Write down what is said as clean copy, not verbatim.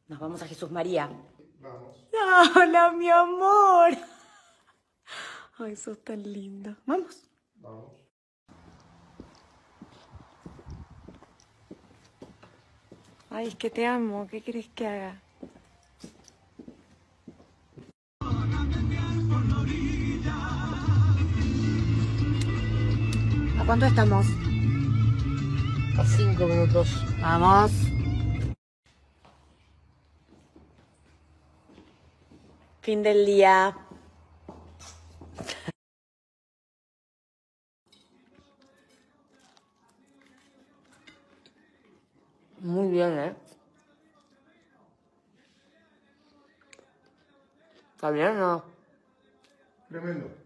Nos vamos a Jesús María. Vamos. ¡Hola, mi amor! Ay, sos tan lindo. ¿Vamos? Vamos. Ay, es que te amo. ¿Qué querés que haga? ¿A cuánto estamos? A 5 minutos. Vamos. Fin del día. Muy bien, ¿eh? ¿Está bien o no? Tremendo.